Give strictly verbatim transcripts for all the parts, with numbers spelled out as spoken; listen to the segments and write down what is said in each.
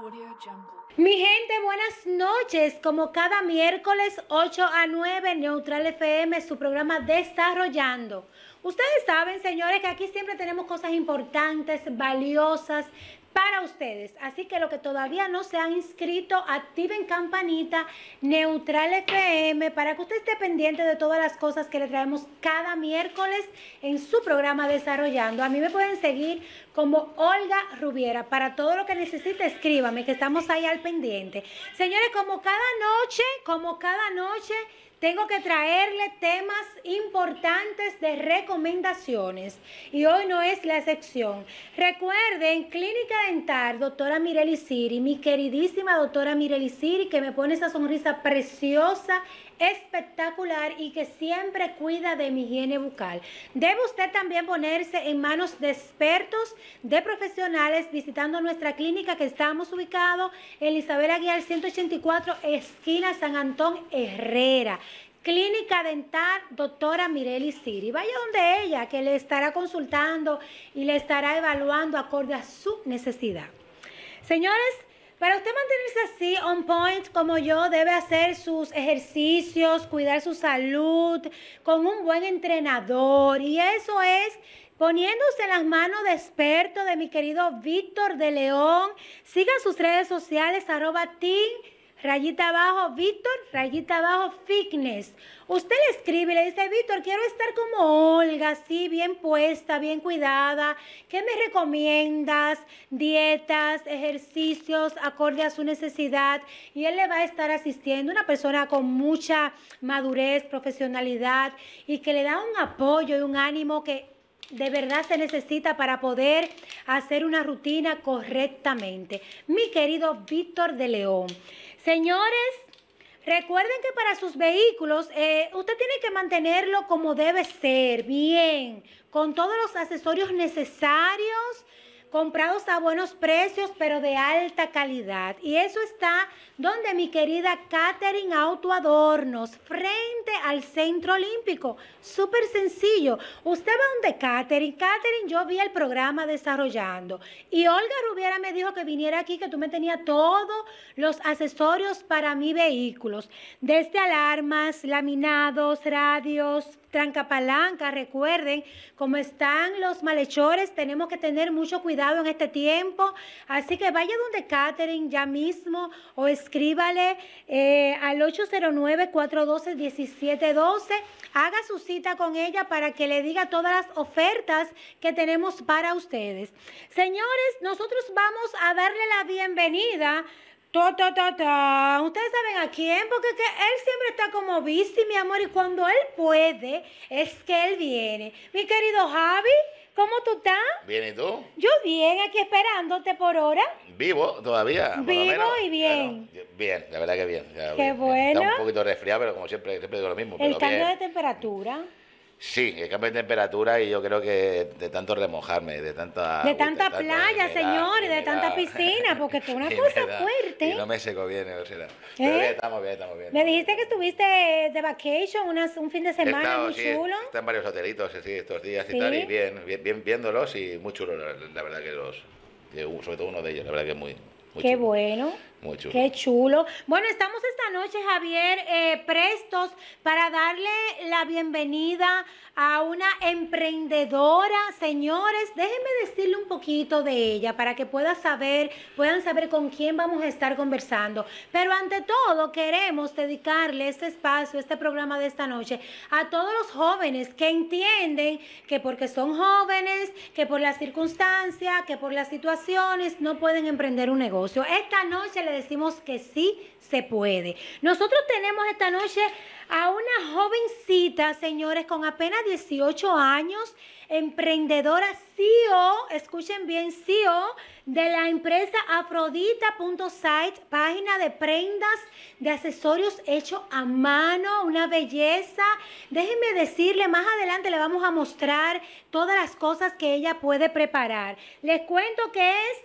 Mi gente, buenas noches. Como cada miércoles ocho a nueve, Neutral F M, su programa Desarrollando. Ustedes saben, señores, que aquí siempre tenemos cosas importantes, valiosas para ustedes. Así que los que todavía no se han inscrito, activen campanita Neutral F M para que usted esté pendiente de todas las cosas que le traemos cada miércoles en su programa Desarrollando. A mí me pueden seguir como Olga Rubiera. Para todo lo que necesite, escríbame, que estamos ahí al pendiente. Señores, como cada noche, como cada noche, tengo que traerle temas importantes de recomendaciones y hoy no es la excepción. Recuerden, Clínica Dental, doctora Mireli Siri, mi queridísima doctora Mireli Siri, que me pone esa sonrisa preciosa, espectacular y que siempre cuida de mi higiene bucal. Debe usted también ponerse en manos de expertos, de profesionales, visitando nuestra clínica que estamos ubicados en Isabel Aguiar ciento ochenta y cuatro, esquina San Antón Herrera. Clínica Dental, doctora Mireli Siri. Vaya donde ella, que le estará consultando y le estará evaluando acorde a su necesidad. Señores, para usted mantenerse así, on point, como yo, debe hacer sus ejercicios, cuidar su salud, con un buen entrenador. Y eso es poniéndose en las manos de experto de mi querido Víctor de León. Sigan sus redes sociales, arroba team, rayita abajo, Víctor, rayita abajo, fitness. Usted le escribe y le dice, Víctor, quiero estar como Olga, así, bien puesta, bien cuidada. ¿Qué me recomiendas? Dietas, ejercicios, acorde a su necesidad. Y él le va a estar asistiendo, una persona con mucha madurez, profesionalidad y que le da un apoyo y un ánimo que de verdad se necesita para poder hacer una rutina correctamente. Mi querido Víctor de León. Señores, recuerden que para sus vehículos eh, usted tiene que mantenerlo como debe ser, bien, con todos los accesorios necesarios, comprados a buenos precios, pero de alta calidad. Y eso está donde mi querida Catherine Autoadornos, frente al Centro Olímpico. Súper sencillo. Usted va donde Catherine. Catherine, yo vi el programa Desarrollando. Y Olga Rubiera me dijo que viniera aquí, que tú me tenías todos los accesorios para mis vehículos. Desde alarmas, laminados, radios, trancapalanca. Recuerden, como están los malhechores, tenemos que tener mucho cuidado en este tiempo. Así que vaya donde Catherine ya mismo o escríbale eh, al ocho cero nueve, cuatro uno dos, uno siete uno dos. Haga su cita con ella para que le diga todas las ofertas que tenemos para ustedes. Señores, nosotros vamos a darle la bienvenida. Ta, ta, ta, ta. Ustedes saben a quién, porque que él siempre está como bici, mi amor, y cuando él puede, es que él viene. Mi querido Javi, ¿cómo tú estás? Bien, ¿y tú? Yo bien, aquí esperándote por hora. Vivo todavía. Vivo por lo menos. y bien. Bueno, bien, la verdad que bien. Qué bien, bueno. Está un poquito resfriado, pero como siempre, siempre digo lo mismo. El pero cambio bien. de temperatura. Sí, el cambio de temperatura y yo creo que de tanto remojarme, de tanta... De tanta de playa, humedad, señor, y de humedad. tanta piscina, porque es una Y cosa humedad, fuerte. Y no me seco bien, o sea. Pero ¿Eh? bien, estamos bien, estamos bien. Me dijiste que estuviste de vacation unas, un fin de He semana estado, muy sí, chulo. Está en varios hotelitos sí, estos días Sí. y tal, y bien, bien, bien viéndolos y muy chulo, la, la verdad que los... que, sobre todo uno de ellos, la verdad que muy... muy Qué chulo. bueno. Muy chulo. Qué chulo. Bueno, estamos esta noche, Javier, eh, prestos para darle la bienvenida a una emprendedora. Señores, déjenme decirle un poquito de ella para que pueda saber, puedan saber con quién vamos a estar conversando. Pero ante todo, queremos dedicarle este espacio, este programa de esta noche, a todos los jóvenes que entienden que porque son jóvenes, que por las circunstancias, que por las situaciones, no pueden emprender un negocio. Esta noche le decimos que sí se puede. Nosotros tenemos esta noche a una jovencita, señores, con apenas dieciocho años, emprendedora, C E O, escuchen bien, C E O de la empresa Afrodita punto site, página de prendas, de accesorios hechos a mano, una belleza. Déjenme decirle, más adelante le vamos a mostrar todas las cosas que ella puede preparar. Les cuento que es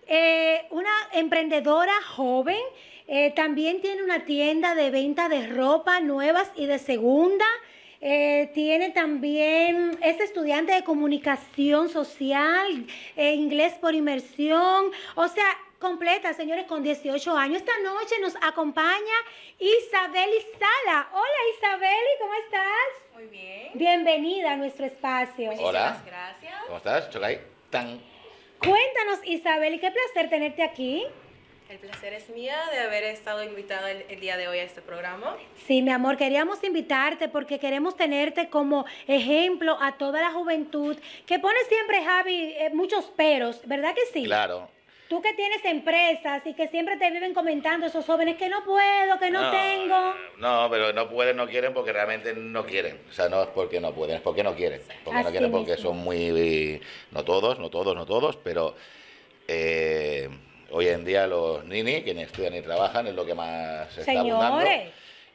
Eh, una emprendedora joven, eh, también tiene una tienda de venta de ropa nuevas y de segunda. Eh, tiene también, es estudiante de comunicación social, eh, inglés por inmersión. O sea, completa, señores, con dieciocho años. Esta noche nos acompaña Isabeli Sala. Hola, Isabeli, ¿cómo estás? Muy bien. Bienvenida a nuestro espacio. Muchísimas Hola. gracias. ¿Cómo estás, Chocay? Tan. Cuéntanos, Isabeli, qué placer tenerte aquí. El placer es mía de haber estado invitada el, el día de hoy a este programa. Sí, mi amor, queríamos invitarte porque queremos tenerte como ejemplo a toda la juventud que pone siempre, Javi, eh, muchos peros, ¿verdad que sí? Claro. Tú que tienes empresas y que siempre te viven comentando esos jóvenes que no puedo, que no, tengo. No, pero no pueden, no quieren porque realmente no quieren. O sea, no es porque no pueden, es porque no quieren. Porque no Así quieren porque mismo. son muy... No todos, no todos, no todos, pero... eh, hoy en día los nini, quienes estudian y trabajan, es lo que más se está abundando. Señores.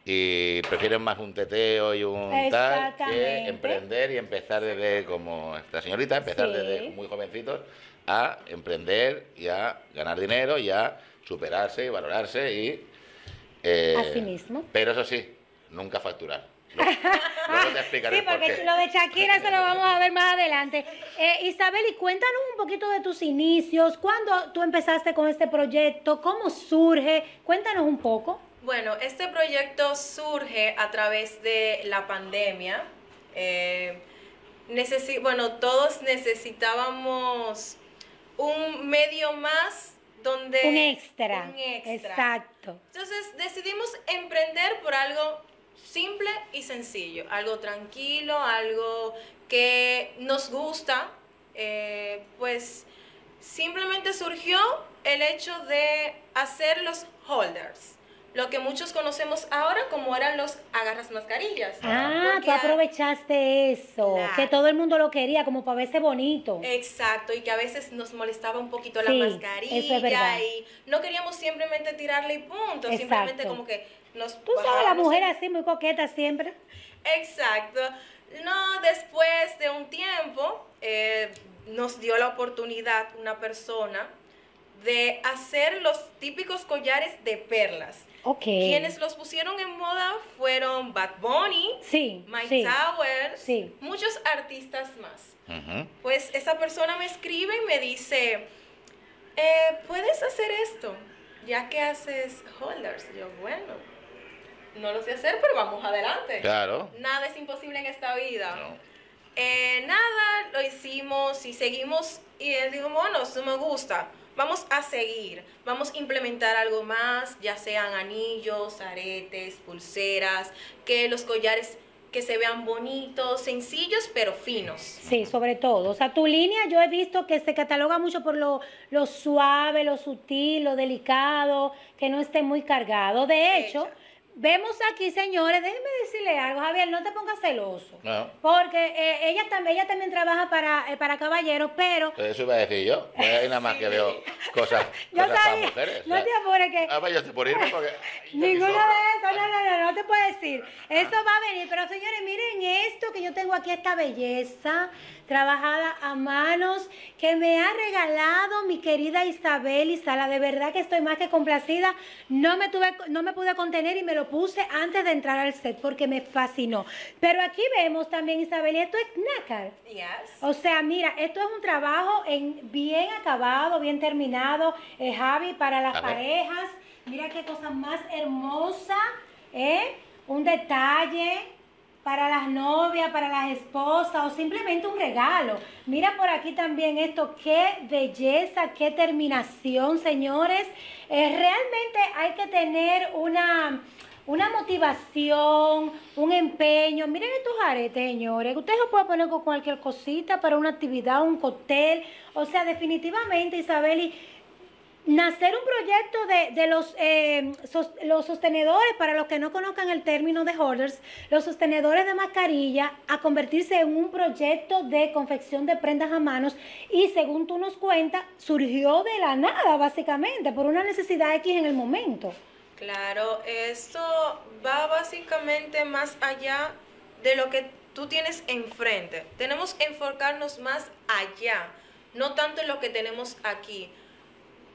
Y prefieren más un teteo y un tal que Exactamente. emprender y empezar desde, como esta señorita, empezar Sí. desde muy jovencitos a emprender y a ganar dinero y a superarse y valorarse y... eh, Así mismo. Pero eso sí, nunca facturar. Luego, luego te explicaré Sí, por porque qué. lo de Shakira se lo vamos a ver más adelante. Eh, Isabeli, cuéntanos un poquito de tus inicios, cuándo tú empezaste con este proyecto, cómo surge, cuéntanos un poco. Bueno, este proyecto surge a través de la pandemia. Eh, necesi- bueno, todos necesitábamos un medio más donde... Un extra. Un extra. Exacto. Entonces decidimos emprender por algo simple y sencillo, algo tranquilo, algo que nos gusta. Eh, pues simplemente surgió el hecho de hacer los holders, lo que muchos conocemos ahora como eran los agarras mascarillas. Ah, Porque tú a- aprovechaste eso, Claro. que todo el mundo lo quería, como para verse bonito. Exacto, y que a veces nos molestaba un poquito la Sí, mascarilla eso es verdad. y no queríamos simplemente tirarle y punto, simplemente Exacto. como que nos Tú sabes, la bajábamos mujer el- así, muy coqueta siempre. Exacto. No, después de un tiempo eh, nos dio la oportunidad una persona de hacer los típicos collares de perlas. Ok. Quienes los pusieron en moda fueron Bad Bunny, Sí, Mike sí. Towers, sí. muchos artistas más. Ujú. Pues esa persona me escribe y me dice, eh, ¿puedes hacer esto? Ya que haces holders. Yo, bueno, no lo sé hacer, pero vamos adelante. Claro. Nada es imposible en esta vida. No. Eh, nada, lo hicimos y seguimos y él dijo, bueno, eso me gusta. Vamos a seguir, vamos a implementar algo más, ya sean anillos, aretes, pulseras, que los collares que se vean bonitos, sencillos, pero finos. Sí, sobre todo. O sea, tu línea yo he visto que se cataloga mucho por lo, lo suave, lo sutil, lo delicado, que no esté muy cargado. De hecho, Hecha. vemos aquí, señores, déjenme decirle algo, Javier, no te pongas celoso. No. Porque eh, ella, también, ella también trabaja para, eh, para caballeros, pero... Pues eso iba a decir yo. Pues hay nada más que veo cosas, Yo cosas para sabía, mujeres. no te apures que... Ah, pues yo estoy por irme porque... yo Ninguno aquí de solo. esos, no, no, no, no te puedo decir. Eso va a venir, pero señores, miren esto que yo tengo aquí, esta belleza trabajada a manos que me ha regalado mi querida Isabel Sala. De verdad que estoy más que complacida. No me tuve, no me pude contener y me lo puse antes de entrar al set porque me fascinó. Pero aquí vemos también, Isabel, esto es nácar. Yes. O sea, mira, esto es un trabajo en bien acabado, bien terminado, eh, Javi, para las A ver. parejas. Mira qué cosa más hermosa, ¿eh? Un detalle para las novias, para las esposas o simplemente un regalo. Mira por aquí también esto, qué belleza, qué terminación, señores. Eh, realmente hay que tener una... Una motivación, un empeño. Miren estos aretes, señores. Ustedes lo pueden poner con cualquier cosita para una actividad, un cóctel. O sea, definitivamente, Isabeli, nacer un proyecto de, de los, eh, sos- los sostenedores, para los que no conozcan el término de holders, los sostenedores de mascarilla, a convertirse en un proyecto de confección de prendas a manos y según tú nos cuentas, surgió de la nada, básicamente, por una necesidad X en el momento. Claro, esto va básicamente más allá de lo que tú tienes enfrente. Tenemos que enfocarnos más allá, no tanto en lo que tenemos aquí.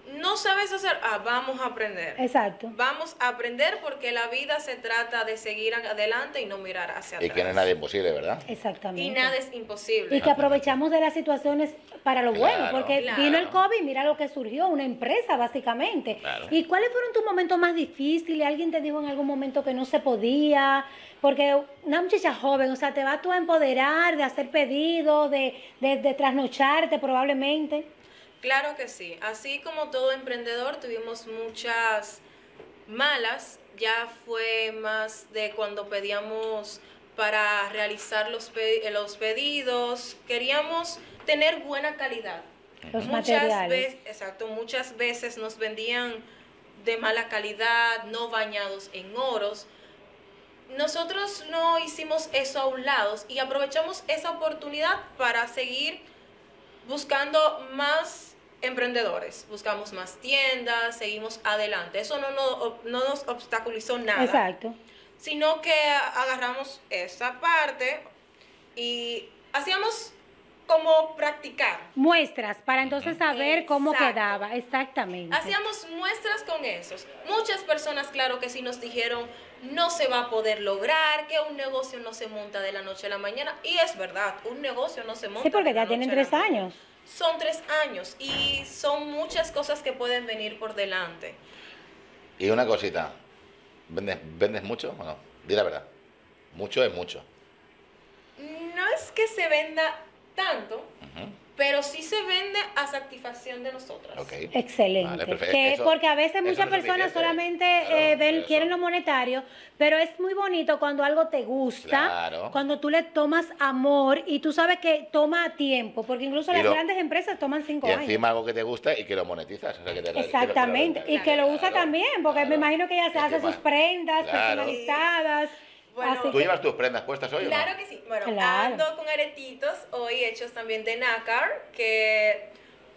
no sabes hacer, ah, vamos a aprender. Exacto. Vamos a aprender porque la vida se trata de seguir adelante y no mirar hacia atrás. Y que no es nada imposible, ¿verdad? Exactamente. Y nada es imposible. Y que aprovechamos de las situaciones para lo Claro, bueno, porque claro. vino el COVID, mira lo que surgió, una empresa básicamente. Claro. ¿Y cuáles fueron tus momentos más difíciles? ¿Alguien te dijo en algún momento que no se podía? Porque una muchacha joven, o sea, te vas tú a empoderar de hacer pedidos, de, de, de trasnocharte probablemente. Claro que sí. Así como todo emprendedor, tuvimos muchas malas. Ya fue más de cuando pedíamos para realizar los, pe- los pedidos. Queríamos tener buena calidad. Los muchas materiales. veces, exacto, muchas veces nos vendían de mala calidad, no bañados en oros. Nosotros no hicimos eso a un lado y aprovechamos esa oportunidad para seguir buscando más emprendedores, buscamos más tiendas, seguimos adelante. Eso no, no, no nos obstaculizó nada. Exacto. Sino que agarramos esa parte y hacíamos como practicar. Muestras, para entonces saber cómo Exacto. quedaba, exactamente. Hacíamos muestras con esos. Muchas personas, claro que sí, nos dijeron, no se va a poder lograr, que un negocio no se monta de la noche a la mañana. Y es verdad, un negocio no se monta Sí, porque de la ya tienen noche a la tres mañana. años. Son tres años y son muchas cosas que pueden venir por delante. Y una cosita, ¿vendes, vendes mucho o no? Di la verdad. Mucho es mucho. No es que se venda tanto, Ujú. pero sí se vende a satisfacción de nosotras. Ok. Excelente. Vale, perfecto. Que, Eso- porque a veces eso muchas no es personas suficiente. solamente Claro, eh, ven, eso. quieren lo monetario, pero es muy bonito cuando algo te gusta, Claro. cuando tú le tomas amor y tú sabes que toma tiempo, porque incluso Y las lo- grandes empresas toman cinco Y años. encima algo que te gusta y que lo monetizas. O sea, que te, que te- que te lo Exactamente, y que lo usa Claro, también, porque claro. me imagino que ella se hace Encima- sus prendas Claro. personalizadas. Bueno, así ¿Tú que- llevas tus prendas puestas hoy o no? Claro que sí. Bueno, Claro. ando con aretitos hoy hechos también de nácar, que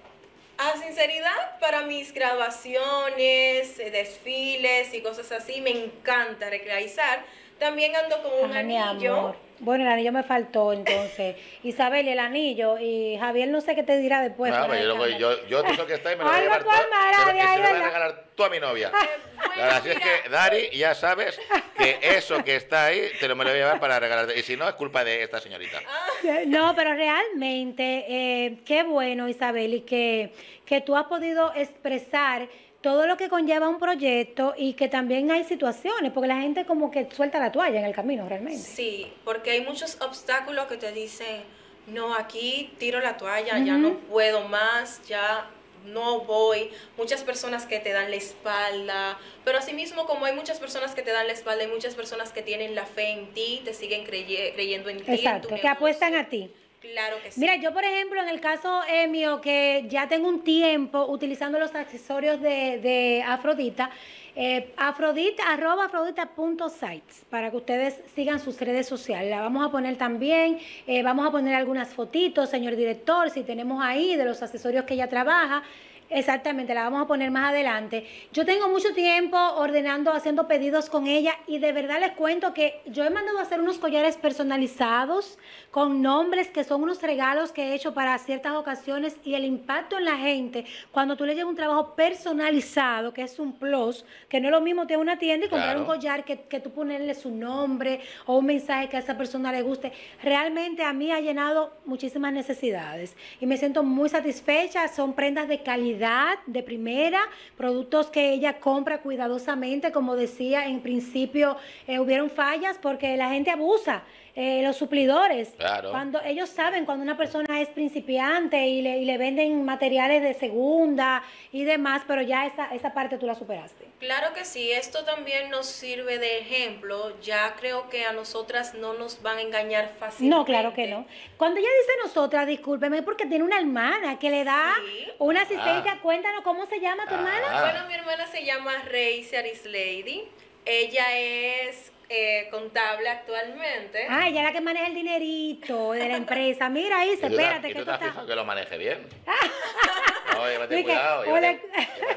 a sinceridad para mis graduaciones, eh, desfiles y cosas así me encanta realizar. También ando con un Ay, mi anillo. amor. Bueno, el anillo me faltó entonces. Isabel, y el anillo. Y Javier, no sé qué te dirá después. No, fuera pero de yo, lo voy- cámara. yo, yo todo eso que está ahí me lo voy a Algo llevar tú todo, armarás se, lo- de y ahí, se lo voy a ¿verdad? regalar tú a mi novia. Eh, bueno, Así es mira, que, Dari, ya sabes que eso que está ahí te lo me lo voy a llevar para regalarte. Y si no, es culpa de esta señorita. No, pero realmente, eh, qué bueno, Isabel, y que, que tú has podido expresar todo lo que conlleva un proyecto y que también hay situaciones, porque la gente como que suelta la toalla en el camino realmente. Sí, porque hay muchos obstáculos que te dicen, no, aquí tiro la toalla, ya Ujú. no puedo más, ya no voy. Muchas personas que te dan la espalda, pero asimismo como hay muchas personas que te dan la espalda, hay muchas personas que tienen la fe en ti, te siguen creye- creyendo en ti. en tu Exacto, que negocio. apuestan a ti. Claro que sí. Mira, yo por ejemplo, en el caso eh, mío, que ya tengo un tiempo utilizando los accesorios de, de Afrodita, eh, Afrodita, arroba afrodita punto sites, para que ustedes sigan sus redes sociales. La vamos a poner también, eh, vamos a poner algunas fotitos, señor director, si tenemos ahí de los accesorios que ella trabaja. Exactamente, la vamos a poner más adelante. Yo tengo mucho tiempo ordenando, haciendo pedidos con ella y de verdad les cuento que yo he mandado a hacer unos collares personalizados con nombres que son unos regalos que he hecho para ciertas ocasiones y el impacto en la gente cuando tú le llevas un trabajo personalizado, que es un plus, que no es lo mismo tener una tienda y comprar Claro. un collar que, que tú ponerle su nombre o un mensaje que a esa persona le guste. Realmente a mí ha llenado muchísimas necesidades y me siento muy satisfecha. Son prendas de calidad, de primera, productos que ella compra cuidadosamente. Como decía, en principio eh, hubieron fallas porque la gente abusa. Eh, los suplidores, Claro. cuando ellos saben cuando una persona es principiante y le, y le venden materiales de segunda y demás, pero ya esa, esa parte tú la superaste. Claro que sí, esto también nos sirve de ejemplo. Ya creo que a nosotras no nos van a engañar fácilmente. No, claro que no. Cuando ella dice nosotras, discúlpeme, porque tiene una hermana que le da Sí. una asistencia. Ah. Cuéntanos cómo se llama tu Ah. hermana. Bueno, mi hermana se llama Reise Arislady. Ella es eh, contable actualmente. Ah, ella es la que maneja el dinerito de la empresa. Mira ahí, ¿Y tú te- espérate y que tú tú te has estás... fijado que lo maneje bien? No, llévate Dije, cuidado, hola. llévate, llévate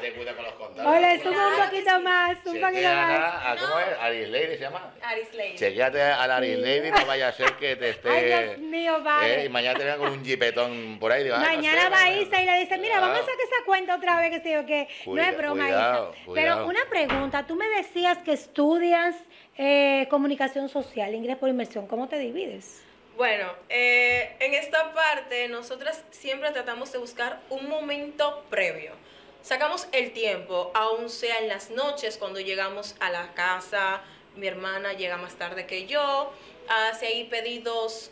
te cuida con los contados. O le subo un Claro que poquito sí. más, un poquito Chequea más. a, a- ¿cómo es? Aris Lady se llama. Aris Lady. Chequéate a la Aris Lady, no vaya a ser que te esté... Ay, Dios mío, padre. eh, y mañana te venga con un jipetón por ahí. Digo, ay, no Mañana sé, va mañana- Isa y le dice, mira, vamos a Cuidado. sacar esa cuenta otra vez, que sé yo qué. No Cuida- es broma, cuidado, Isa. cuidado. Pero una pregunta, tú me decías que estudias eh, comunicación social, inglés por inmersión. ¿Cómo te divides? Bueno, eh, en esta parte nosotras siempre tratamos de buscar un momento previo. Sacamos el tiempo, aun sea en las noches cuando llegamos a la casa, mi hermana llega más tarde que yo, hace ahí pedidos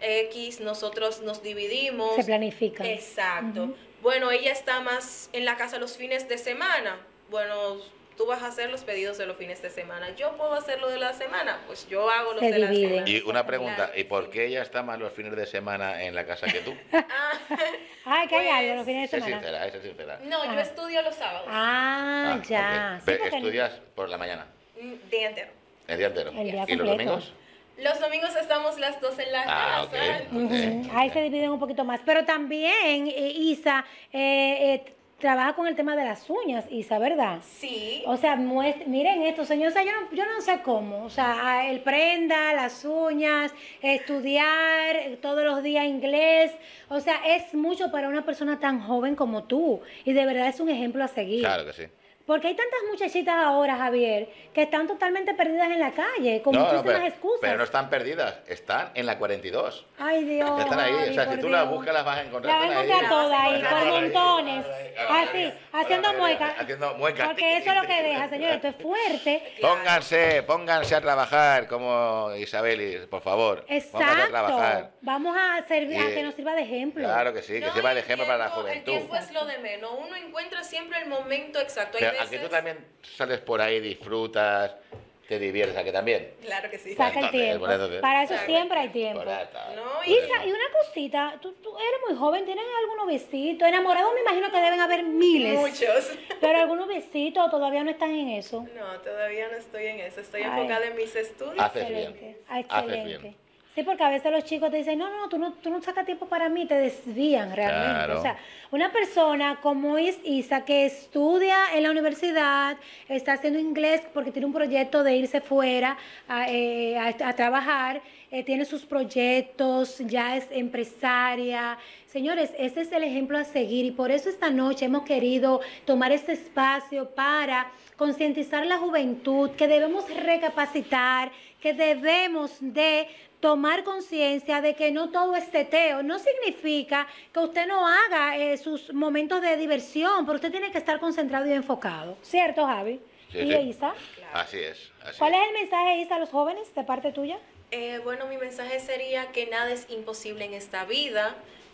X, nosotros nos dividimos. Se planifica. Exacto. Ujú. Bueno, ella está más en la casa los fines de semana. Bueno, tú vas a hacer los pedidos de los fines de semana. Yo puedo hacer lo de la semana, pues yo hago los Se de la dividen. semana. Y una pregunta, Claro que ¿y por sí. qué ella está más los fines de semana en la casa que tú? Ah, Ay, que hay Pues, algo los fines de Sé semana. sincera, eh, sé sincera. no, yo Ajá. estudio los sábados. Ah, Ah, ya. ok. Sí, Pero porque estudias por la mañana, Mm, Día entero. el día entero. El día ¿Y los completo. domingos? Los domingos estamos las dos en la Ah, casa. ok. Ujú. Ok, Ahí ok. se dividen un poquito más. Pero también, eh, Isa, eh, eh, trabaja con el tema de las uñas, Isa, ¿verdad? Sí. O sea, muest- miren esto, señor, o sea, yo no, yo no sé cómo, o sea, a- el prenda, las uñas, estudiar eh, todos los días inglés, o sea, es mucho para una persona tan joven como tú, y de verdad es un ejemplo a seguir. Claro que sí. Porque hay tantas muchachitas ahora, Javier, que están totalmente perdidas en la calle, con No, no, muchísimas pero, excusas. pero no están perdidas, están en la cuarenta y dos. Ay, Dios. Están ahí, Javi, o sea, si por tú las Dios. buscas las vas a encontrar. La vas a están ahí. encontrar todas ahí, Las vas a por encontrar. montones. Así, haciendo muecas. Haciendo muecas. Porque eso es lo que deja, señores, esto es fuerte. Pónganse, pónganse a trabajar como Isabel, por favor. Pónganse a trabajar. Exacto. Vamos a servir, a Y- que nos sirva de ejemplo. Claro que sí, que No, sirva de el ejemplo para la tiempo- juventud. El tiempo es lo de menos. Uno encuentra siempre el momento exacto. Hay Pero a veces... que tú también sales por ahí, disfrutas, te diviertes, a que también. Claro que sí. Saca el Entonces, tiempo. por eso que- Para eso Exacto. siempre hay tiempo. Por ahí está. No, Por y- eso. Isa, y una cosita, tú, tú eres muy joven, ¿tienes algún noviecito? Enamorados me imagino que deben haber miles. Muchos. Pero algunos besitos todavía no están en eso. No, todavía no estoy en eso. Estoy Ay. enfocada en mis estudios. Haces bien. Excelente. Ah, Haces excelente. bien. Sí, porque a veces los chicos te dicen, no, no, tú no, tú no sacas tiempo para mí, te desvían realmente. Claro. O sea, una persona como es Isa, que estudia en la universidad, está haciendo inglés porque tiene un proyecto de irse fuera a, eh, a- a trabajar, eh, tiene sus proyectos, ya es empresaria. Señores, ese es el ejemplo a seguir y por eso esta noche hemos querido tomar este espacio para concientizar la juventud que debemos recapacitar, que debemos de tomar conciencia de que no todo es teteo. No significa que usted no haga eh, sus momentos de diversión, pero usted tiene que estar concentrado y enfocado. ¿Cierto, Javi? Sí, ¿Y sí. Isa? Así es. Así ¿Cuál es. es el mensaje, Isa, a los jóvenes de parte tuya? Eh, bueno, mi mensaje sería que nada es imposible en esta vida.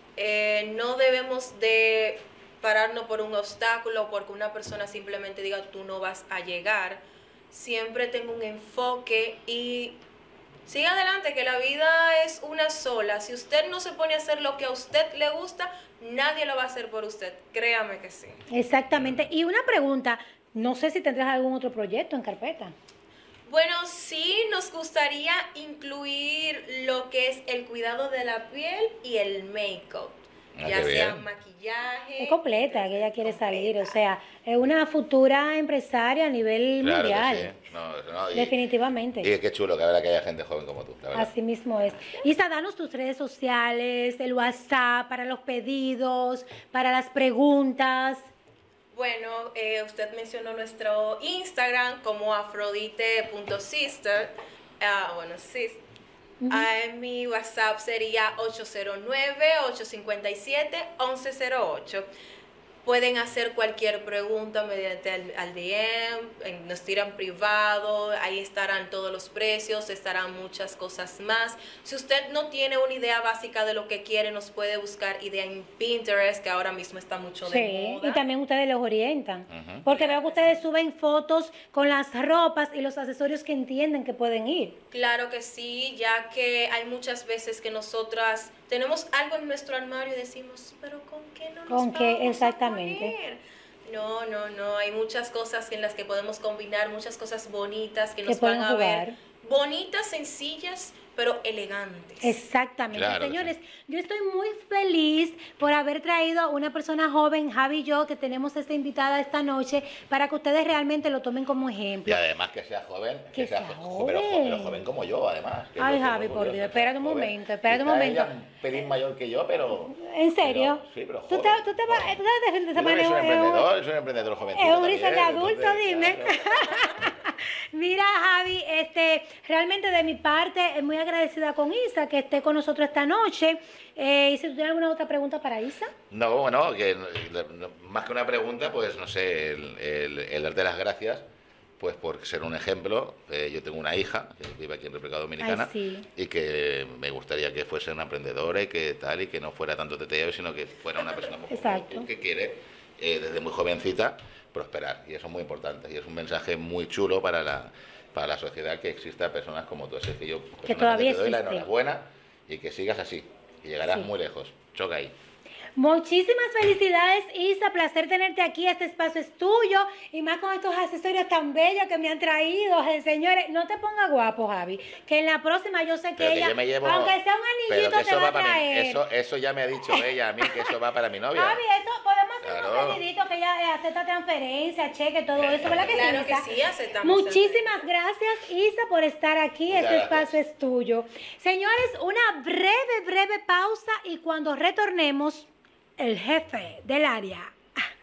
Eh, no debemos de pararnos por un obstáculo, porque una persona simplemente diga tú no vas a llegar. Siempre tengo un enfoque y siga adelante, que la vida es una sola. Si usted no se pone a hacer lo que a usted le gusta, nadie lo va a hacer por usted. Créame que sí. Exactamente. Y una pregunta, no sé si tendrás algún otro proyecto en carpeta. Bueno, sí nos gustaría incluir lo que es el cuidado de la piel y el make-up. Ah, Ya qué sea bien. maquillaje. Es completa, que ella quiere completa. salir, o sea, es una futura empresaria a nivel Claro mundial. que sí. No, no, y, Definitivamente. y qué chulo que, habrá que haya gente joven como tú, la verdad. Así mismo es. Isa, danos tus redes sociales, el WhatsApp para los pedidos, para las preguntas. Bueno, eh, usted mencionó nuestro Instagram como afrodite punto sister. Ah, bueno, sí. Ah, mi WhatsApp sería ocho cero nueve, ocho cinco siete, once cero ocho. Pueden hacer cualquier pregunta mediante al, al D M, en- nos tiran privado, ahí estarán todos los precios, estarán muchas cosas más. Si usted no tiene una idea básica de lo que quiere, nos puede buscar idea en Pinterest, que ahora mismo está mucho de Sí, moda. y también ustedes los orientan. Ujú. Porque veo que ustedes suben fotos con las ropas y los accesorios que entienden que pueden ir. Claro que sí, ya que hay muchas veces que nosotras tenemos algo en nuestro armario y decimos, pero ¿con qué no nos ¿Con qué? vamos a Exactamente. poner? No, no, no, hay muchas cosas en las que podemos combinar, muchas cosas bonitas que nos pueden van a ver. jugar. Bonitas, sencillas, pero elegantes. Exactamente, Claro, señores. Sí. Yo estoy muy feliz por haber traído a una persona joven, Javi y yo, que tenemos esta invitada esta noche, para que ustedes realmente lo tomen como ejemplo. Y además que sea joven, que, que sea, sea joven. Pero, joven, pero joven como yo, además. Ay, Javi, por Dios, espérate un momento, espérate un momento. Ella un pelín mayor que yo, pero... ¿En serio? Pero, sí, pero ¿Tú te, tú te vas joven. tú te vas a Yo también soy un emprendedor, soy un emprendedor jovencito. Es un risa de también, adulto, entonces, dime. claro. Mira, Javi, este, realmente de mi parte, muy agradecida con Isa que esté con nosotros esta noche. Eh, y si tú tienes alguna otra pregunta para Isa. No, bueno, que más que una pregunta, pues no sé, el, el, el darte las gracias, pues por ser un ejemplo. Eh, yo tengo una hija que vive aquí en República Dominicana. Ay, sí. Y que me gustaría que fuese una emprendedora y que tal, y que no fuera tanto teteo, sino que fuera una persona muy joven, que quiere, eh, desde muy jovencita, prosperar. Y eso es muy importante. Y es un mensaje muy chulo para la, para la sociedad, que exista personas como tú. Así que yo que todavía te doy la existe. enhorabuena y que sigas así. Y llegarás Sí. muy lejos. Choca ahí. Muchísimas felicidades, Isa, placer tenerte aquí, este espacio es tuyo, y más con estos accesorios tan bellos que me han traído, eh, señores. No te pongas guapo, Javi, que en la próxima yo sé que Pero que ella, yo me llevo, aunque sea un pero anillito, que te eso va a va para mí, traer. eso, eso ya me ha dicho ella a mí, que eso va para mi novia. Javi, eso podemos hacer Claro. un pedidito, que ella eh, acepta transferencia, cheque, todo eso, ¿verdad que Claro sí, que Isa? sí, aceptamos. Muchísimas gracias, Isa, por estar aquí. Muchas Este gracias. espacio es tuyo. Señores, una breve, breve pausa, y cuando retornemos, el jefe del área.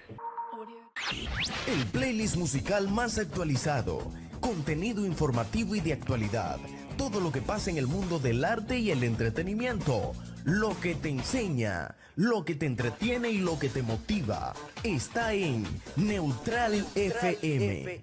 El playlist musical más actualizado, contenido informativo y de actualidad, todo lo que pasa en el mundo del arte y el entretenimiento, lo que te enseña, lo que te entretiene y lo que te motiva, está en Neutral F M.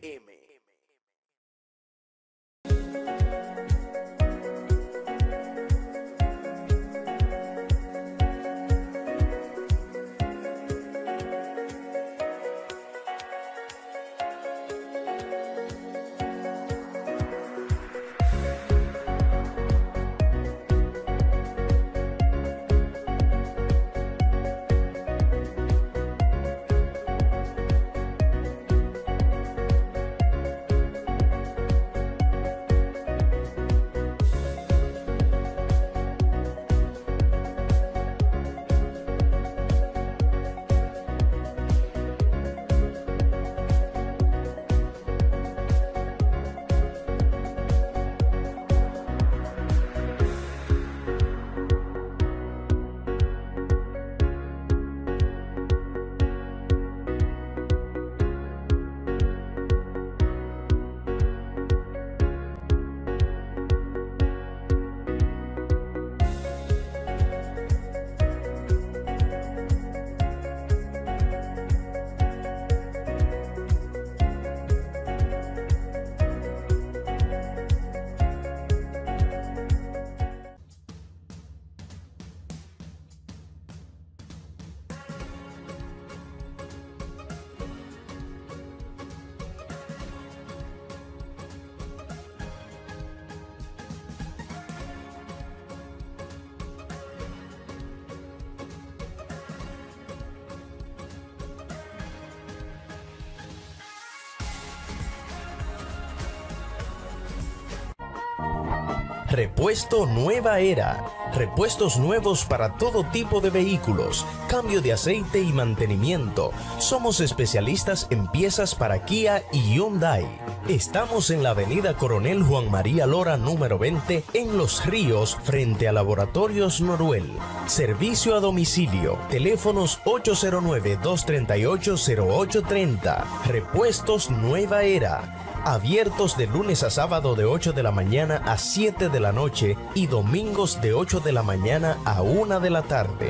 Repuesto Nueva Era. Repuestos nuevos para todo tipo de vehículos, cambio de aceite y mantenimiento. Somos especialistas en piezas para Kia y Hyundai. Estamos en la avenida Coronel Juan María Lora número veinte en Los Ríos, frente a Laboratorios Noruel. Servicio a domicilio. Teléfonos ocho cero nueve, dos tres ocho, cero ocho tres cero. Repuestos Nueva Era. Abiertos de lunes a sábado de ocho de la mañana a siete de la noche y domingos de ocho de la mañana a una de la tarde.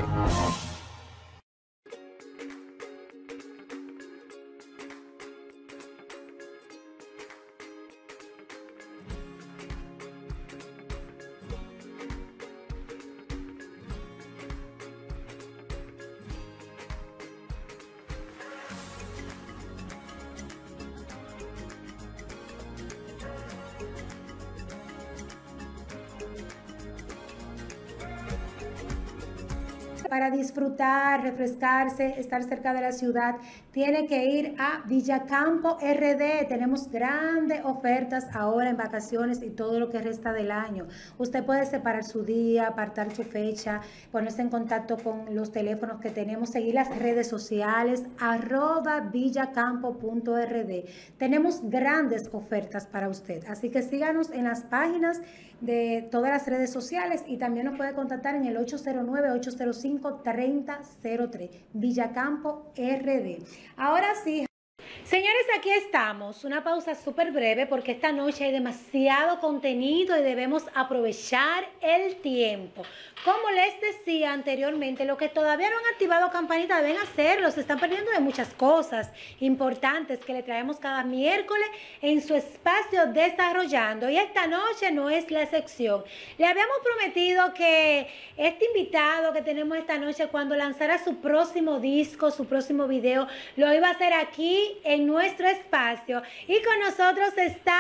Para disfrutar, refrescarse, estar cerca de la ciudad, tiene que ir a Villacampo R D. Tenemos grandes ofertas ahora en vacaciones y todo lo que resta del año. Usted puede separar su día, apartar su fecha, ponerse en contacto con los teléfonos que tenemos, seguir las redes sociales, arroba villacampo punto r d. Tenemos grandes ofertas para usted, así que síganos en las páginas de todas las redes sociales y también nos puede contactar en el ocho cero nueve, ocho cero cinco, tres cero cero tres, Villacampo R D. Ahora sí. Señores, aquí estamos. Una pausa súper breve porque esta noche hay demasiado contenido y debemos aprovechar el tiempo. Como les decía anteriormente, los que todavía no han activado campanita deben hacerlo. Se están perdiendo de muchas cosas importantes que le traemos cada miércoles en su espacio Desarrollando. Y esta noche no es la excepción. Le habíamos prometido que este invitado que tenemos esta noche, cuando lanzara su próximo disco, su próximo video, lo iba a hacer aquí en nuestro espacio. Y con nosotros está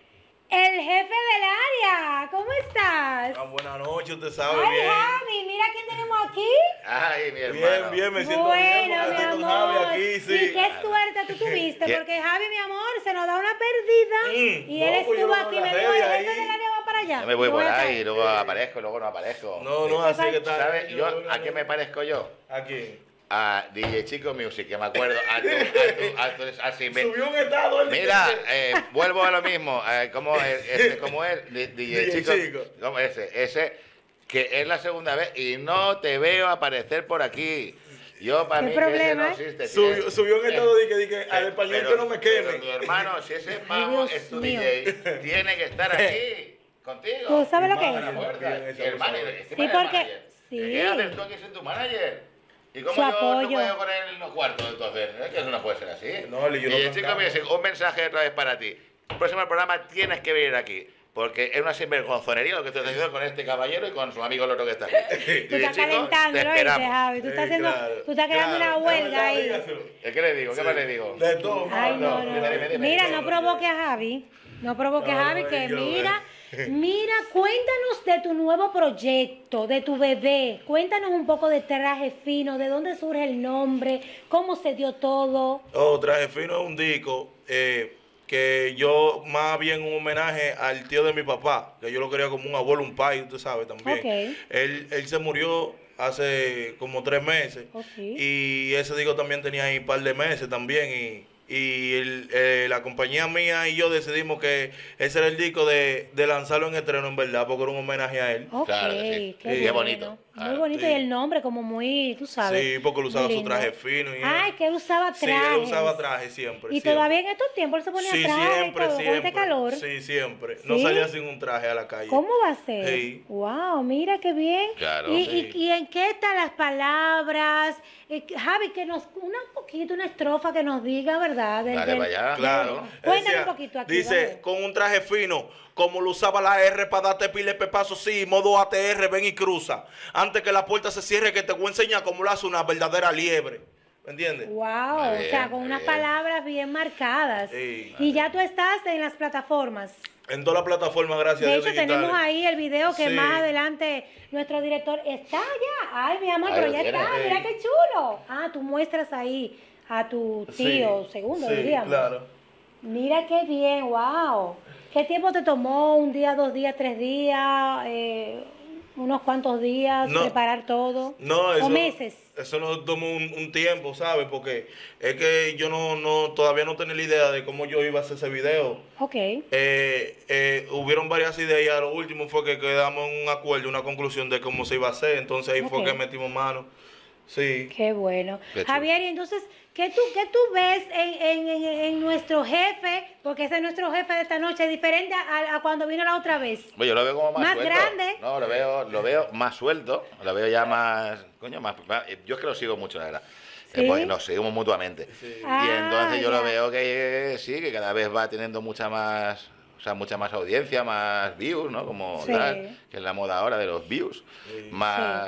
el jefe del área. ¿Cómo estás? Ah, buenas noches, usted sabe. Ay, bien. Javi, mira quién tenemos aquí. Ay, mi hermano. Bien, bien, me siento Bueno, bien mi porque estoy con amor. Javi aquí, sí. Y qué suerte tú tuviste, ¿Qué? porque Javi, mi amor, se nos da una perdida. Mm, y no, él pues yo estuvo no aquí, la me sé dijo, el de jefe ahí. del área va para allá. Yo me voy por Yo a ahí, estar- luego aparezco, luego no aparezco. No, no, así que tal. ¿Sabes yo a qué me parezco yo? ¿A quién? A D J Chico Music, que me acuerdo. A tu, a tu, a tu, así me- Subió un estado. él. Mira, eh, vuelvo a lo mismo. Eh, ¿Cómo es? Este, ¿cómo es? D- D J D J Chico. Chico. ¿Cómo? Ese, ese, que es la segunda vez y no te veo aparecer por aquí. Yo para ¿Qué mí que ese problema, no eh? existe. Subió, tío. subió un estado de que, de que al Pero- español pero- que no me pero queme. mi hermano, si ese Dios pavo es tu mío. D J, tiene que estar aquí contigo. ¿Tú sabes lo que Hermano, es? Fuerza. bien, esa Y el cosa. manager, encima Sí, del porque- manager. sí. ¿Qué haces tú aquí sin tu manager? ¿Y cómo Su yo apoyo. no puedo con él en los cuartos entonces? Es que eso no puede ser así. No, Eli, yo no y el me chico encamo. me dice, un mensaje otra vez para ti. El próximo programa tienes que venir aquí. Porque es una sinvergonzonería lo que estoy haciendo con este caballero y con su amigo el otro que está aquí. Tú Y el estás chico, calentando, te ¿lo viste, esperamos. Javi? Tú estás, Sí, haciendo, claro, tú estás creando claro. una huelga Ya, ahí. dígaselo. ¿Eh, ¿Qué le digo? ¿Qué más le digo? De todo. Ay, no, no, no. dime, dime, dime. Mira, no No, provoque no. a Javi. No provoque a No, Javi, que yo, mira, eh. mira, cuéntanos de tu nuevo proyecto, de tu bebé. Cuéntanos un poco de Traje Fino, de dónde surge el nombre, cómo se dio todo. Oh, Traje Fino es un disco eh, que yo, más bien un homenaje al tío de mi papá, que yo lo quería como un abuelo, un pai, usted sabe también. Ok. Él, él se murió hace como tres meses. Ok. Y ese disco también tenía ahí un par de meses también. Y, y el- eh, la compañía mía y yo decidimos que ese era el disco de, de lanzarlo en estreno, en verdad, porque era un homenaje a él. Ok, Claro que sí. qué, Sí, qué bonito. Muy Claro, bonito sí. y el nombre como muy, tú sabes. Sí, porque él usaba muy su lindo. traje fino y Ay, eso. que él usaba Sí, trajes. él usaba traje siempre. Y siempre. todavía en estos tiempos él se ponía Sí, traje y siempre, todo, siempre. con este calor. Sí, siempre. No ¿Sí? salía sin un traje a la calle. ¿Cómo va a ser? Sí. Wow, mira qué bien. Claro. ¿Y, Sí. y, y en qué están las palabras? Eh, Javi, que nos, una poquito, una estrofa que nos diga, ¿verdad? Del- Dale del- para allá. Claro. Cuéntame Decía, un poquito aquí. Dice, vamos. con un traje fino, como lo usaba la R para darte pile pepazo, sí, modo A T R, ven y cruza. Antes que la puerta se cierre, que te voy a enseñar cómo lo hace una verdadera liebre. ¿Me entiendes? Wow, Muy o sea, bien, con muy unas bien. palabras bien marcadas. Sí. Y ya tú estás en las plataformas. En todas las plataformas, gracias De a hecho, Dios, digitales. tenemos ahí el video que Sí. más adelante nuestro director está ya. Ay, mi amor, Ahí pero lo ya tiene. está. Mira qué chulo. Ah, tú muestras ahí a tu tío Sí, segundo, sí, diríamos. claro. Mira qué bien, wow. ¿Qué tiempo te tomó? ¿Un día, dos días, tres días? Eh, ¿Unos cuantos días? No. ¿Preparar todo? No, ¿O eso, meses? eso nos tomó un, un tiempo, ¿sabes? Porque es que yo no, no todavía no tenía la idea de cómo yo iba a hacer ese video. Ok. Eh, eh, hubieron varias ideas y a lo último fue que quedamos en un acuerdo, una conclusión de cómo se iba a hacer. Entonces ahí fue Ok. que metimos mano. Sí. Qué bueno. Qué chulo. Javier, y entonces, ¿qué tú, qué tú ves en, en, en, en nuestro jefe? Porque ese es nuestro jefe de esta noche, diferente a, a cuando vino la otra vez. Pues yo lo veo como más, Más suelto. grande. No, lo veo, lo veo más suelto, lo veo ya más, coño, más, más- yo es que lo sigo mucho, la verdad. ¿Sí? Eh, porque nos seguimos mutuamente. Sí. Ah, y entonces yo ya. lo veo que eh, sí, que cada vez va teniendo mucha más, o sea, mucha más audiencia, más views, ¿no? Como Sí. tal, que es la moda ahora de los views. Sí. Más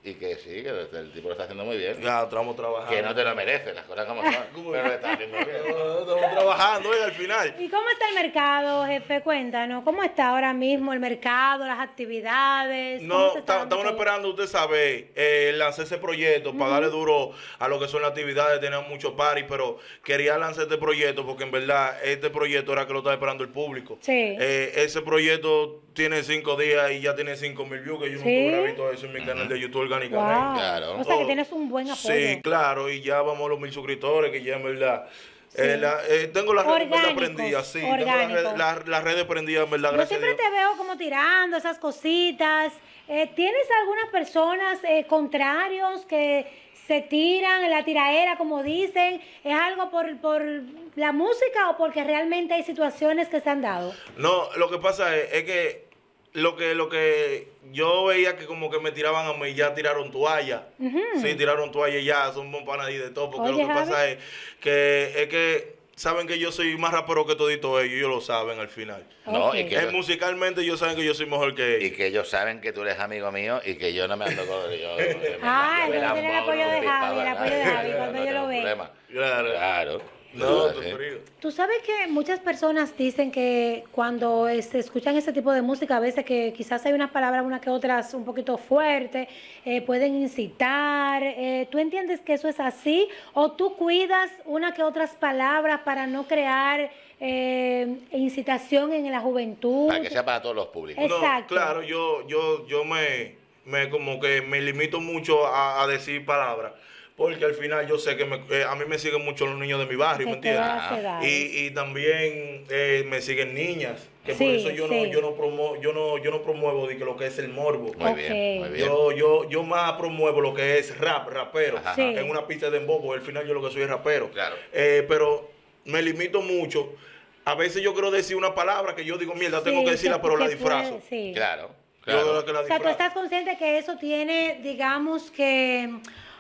y que sí, que el, el tipo lo está haciendo muy bien. Ya, estamos trabajando. Que no te lo mereces, las cosas como son, pero lo está haciendo bien. Estamos trabajando y al final. ¿Y cómo está el mercado, jefe? Cuéntanos, ¿cómo está ahora mismo el mercado, las actividades? No, estamos esperando, usted sabe, eh, lanzar ese proyecto para uh-huh. darle duro a lo que son las actividades. Tenemos muchos paris, pero quería lanzar este proyecto porque en verdad este proyecto era que lo estaba esperando el público. Sí. Eh, ese proyecto tiene cinco días y ya tiene cinco mil views, que yo ¿Sí? nunca hubiera visto eso en mi canal de YouTube orgánicamente. Wow. Claro. O sea que tienes un buen apoyo. Sí, claro, y ya vamos a los mil suscriptores, que ya en verdad... Sí. Eh, la, eh, tengo las redes prendidas, sí, tengo las redes la, la red prendidas, en verdad, yo gracias siempre te veo como tirando esas cositas. Eh, ¿Tienes algunas personas eh, contrarios que se tiran en la tiraera, como dicen? ¿Es algo por, por la música o porque realmente hay situaciones que se han dado? No, lo que pasa es, es que lo que lo que yo veía que como que me tiraban a mí, ya tiraron toalla. Uh-huh. Sí, tiraron toalla ya, son bompanas y de todo, porque Oye, lo que Javi. pasa es que es que saben que yo soy más rapero que todito ellos, ellos lo saben al final. No, okay. y que eh, ellos, musicalmente ellos saben que yo soy mejor que ellos. Y que ellos saben que tú eres amigo mío y que yo no me ando con yo. Ah, yo tiene el apoyo de Javi, el apoyo de Javi cuando yo lo veo. Claro. Claro. No, no ¿sí? Tú sabes que muchas personas dicen que cuando se escuchan ese tipo de música, a veces que quizás hay unas palabras, unas que otras un poquito fuertes, eh, pueden incitar. Eh, ¿Tú entiendes que eso es así? ¿O tú cuidas una que otras palabras para no crear eh, incitación en la juventud? Para que sea para todos los públicos. Exacto. No, claro, yo, yo, yo me, me como que me limito mucho a, a decir palabras. Porque al final yo sé que me, eh, a mí me siguen mucho los niños de mi barrio, ¿me entiendes? Y, y también eh, me siguen niñas, que sí, por eso yo sí. no yo no promuevo yo no yo no promuevo de que lo que es el morbo. Muy okay. bien, muy bien. Yo yo yo más promuevo lo que es rap, rapero, sí. en una pista de embobo, al final yo lo que soy es rapero. Claro. Eh, pero me limito mucho. A veces yo quiero decir una palabra que yo digo, mierda, sí, tengo que decirla, pero la disfrazo. Puede, sí. Claro. claro. Yo la o sea, tú estás consciente que eso tiene, digamos que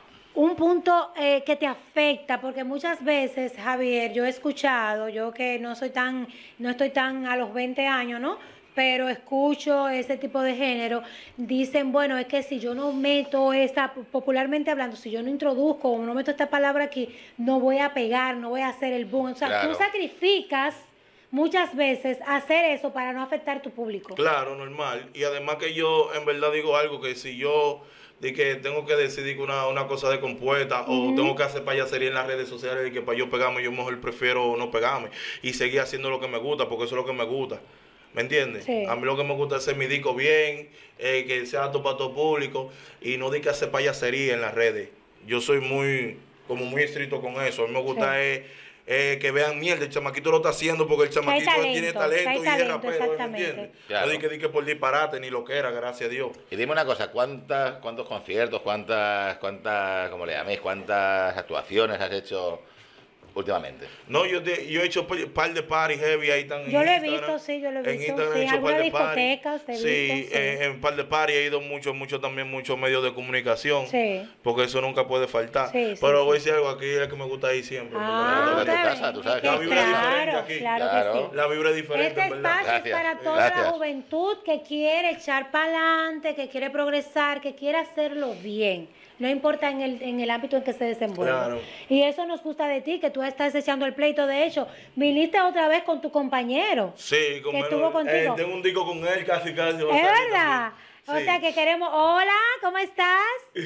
un punto eh, que te afecta, porque muchas veces, Javier, yo he escuchado, yo que no soy tan, no estoy tan a los veinte años, ¿no? Pero escucho ese tipo de género, dicen, bueno, es que si yo no meto esta, popularmente hablando, si yo no introduzco o no meto esta palabra aquí, no voy a pegar, no voy a hacer el boom. O sea, claro. tú sacrificas muchas veces hacer eso para no afectar tu público. Claro, normal. Y además que yo en verdad digo algo que si yo de que tengo que decidir una, una cosa de compuesta uh-huh. o tengo que hacer payasería en las redes sociales y que para yo pegarme, yo mejor prefiero no pegarme y seguir haciendo lo que me gusta, porque eso es lo que me gusta. ¿Me entiendes? Sí. A mí lo que me gusta es hacer mi disco bien, eh, que sea apto para todo público y no de que hacer payasería en las redes. Yo soy muy, como muy estricto con eso. A mí me gusta sí. es, eh, que vean, mierda, el chamaquito lo está haciendo porque el chamaquito talento, tiene talento y talento, es rapero, ¿me entiendes? Claro. No di que, di que por disparate ni lo que era, gracias a Dios. Y dime una cosa, ¿cuántas, cuántos conciertos, cuántas, cuántas, como le llaméis, cuántas actuaciones has hecho últimamente? No, yo, te, yo he hecho un par de parties heavy ahí están. Yo lo he visto, sí, yo lo he visto. En sí, he hecho par de discotecas, parties. He sí, visto, sí. En, en un par de parties he ido mucho, mucho también, muchos medios de comunicación. Sí. Porque eso nunca puede faltar. Sí, sí, Pero sí. voy a decir algo aquí, es que me gusta ir siempre. Ah, porque la, tu casa, tú sabes que la vibra es diferente claro, aquí. claro, Claro. que sí. La vibra es diferente, Este en verdad. espacio es Gracias. para toda Gracias. la juventud que quiere echar para adelante, que quiere progresar, que quiere hacerlo bien. No importa en el, en el ámbito en que se desenvuelva. Claro. Y eso nos gusta de ti, que tú estás echando el pleito. De hecho, viniste otra vez con tu compañero. Sí, con que él, estuvo contigo. eh, tengo un disco con él casi, casi. Es verdad. Sí. O sea que queremos. Hola, ¿cómo estás?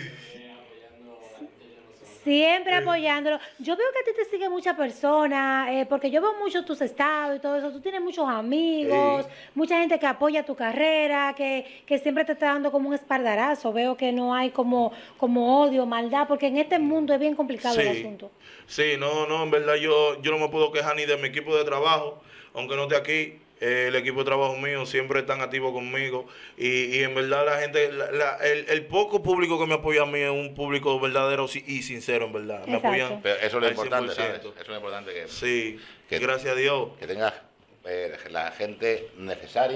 Siempre apoyándolo. Yo veo que a ti te sigue mucha persona, eh, porque yo veo mucho tus estados y todo eso. Tú tienes muchos amigos, Sí. mucha gente que apoya tu carrera, que, que siempre te está dando como un espaldarazo. Veo que no hay como, como odio, maldad, porque en este mundo es bien complicado el Sí. asunto. Sí, no, no, en verdad yo, yo no me puedo quejar ni de mi equipo de trabajo, aunque no esté aquí. Eh, el equipo de trabajo mío siempre están activos conmigo y, y en verdad la gente, la, la, el, el poco público que me apoya a mí es un público verdadero y sincero, en verdad. Me Exacto. apoyan. Pero eso es lo al importante, cien por ¿sabes? ciento. Eso es lo importante que, Sí, que- gracias a Dios. que tengas eh, la gente necesaria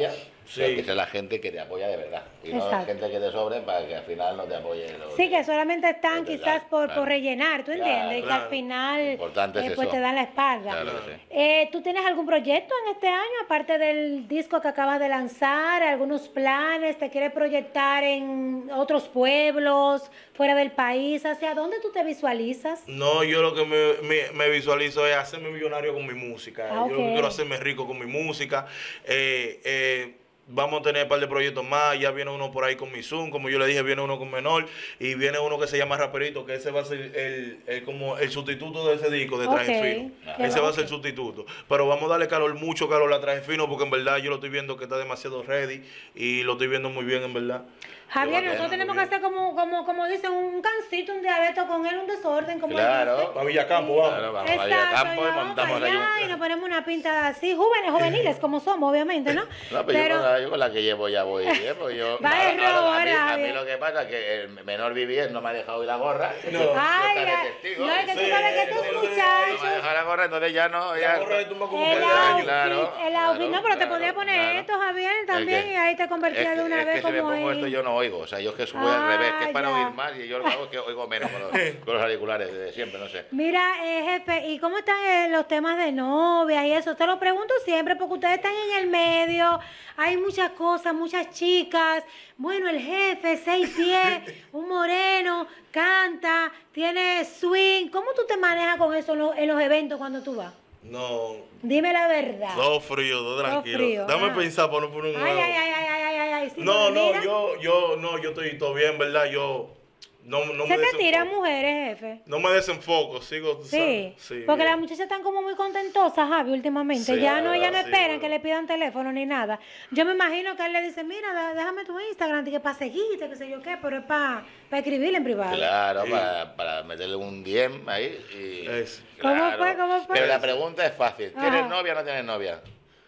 Sí. Que sea la gente que te apoya de verdad. Y Exacto. no la gente que te sobre para que al final no te apoye. Los, sí, que solamente están quizás por, claro. por rellenar, ¿tú entiendes? Claro, y que claro. al final eh, es pues eso. te dan la espalda. Claro que sí. eh, ¿Tú tienes algún proyecto en este año, aparte del disco que acabas de lanzar? ¿Algunos planes? ¿Te quieres proyectar en otros pueblos, fuera del país? ¿Hacia dónde tú te visualizas? No, yo lo que me, me, me visualizo es hacerme millonario con mi música. Ah, okay. Yo quiero hacerme rico con mi música. Eh, eh, Vamos a tener un par de proyectos más. Ya viene uno por ahí con mi Zoom, como yo le dije, viene uno con Menor. Y viene uno que se llama Raperito, que ese va a ser el, el, como el sustituto de ese disco de Traje okay. Fino. Ah, ese okay. va a ser el sustituto. Pero vamos a darle calor, mucho calor a Traje Fino, porque en verdad yo lo estoy viendo que está demasiado ready. Y lo estoy viendo muy bien, en verdad. Javier, nosotros tenemos que hacer como, como, como dicen, un cancito, un diabeto con él, un desorden, como claro. Para Villacampo, vamos. Claro, vamos a Villacampo y montamos allá un... y nos ponemos una pinta así, jóvenes, juveniles, como somos, obviamente, ¿no? No, pero, pero... Yo, con la, yo con la que llevo ya voy bien, pues yo... Va a, error, a, mí, a mí lo que pasa es que el menor vivir no me ha dejado ir la gorra. No, ay, no, es que tú sabes que tus muchachos... No me ha dejado la gorra, entonces ya no... Ya... La gorra de tumba como el outfit, claro, el outfit, no, pero te podía poner esto, Javier, también, y ahí te convertías de una vez como... Es que si me pongo esto yo no oigo, o sea, yo es que voy al revés, que es para ya. oír más y yo lo que hago es que oigo menos con los, con los auriculares de siempre, no sé. Mira, eh, jefe, ¿y cómo están eh, los temas de novia y eso? Te lo pregunto siempre porque ustedes están en el medio, hay muchas cosas, muchas chicas. Bueno, el jefe, seis pies, un moreno, canta, tiene swing. ¿Cómo tú te manejas con eso en los, en los eventos cuando tú vas? No. Dime la verdad. Todo frío, todo tranquilo. Todo frío. Dame ah. pensar por no poner un ay, ay, ay, ay, ay, ay, ay. Sí, no, no, mira. yo, yo, no, yo estoy todo bien, ¿verdad? Yo no, no ¿Se me te tiran mujeres, jefe? No me desenfoco, sigo. Sí, sí porque bien. Las muchachas están como muy contentosas, Javi, últimamente. Sí, ya no, ellas no sí, esperan bueno. que le pidan teléfono ni nada. Yo me imagino que él le dice, mira, déjame tu Instagram, que para seguirte, que sé yo qué, pero es para pa escribirle en privado. Claro, sí. para, para meterle un D M ahí. Y, es. ¿Cómo claro. fue? ¿Cómo fue? Pero la pregunta es fácil. ¿Tienes Ajá. novia o no tienes novia?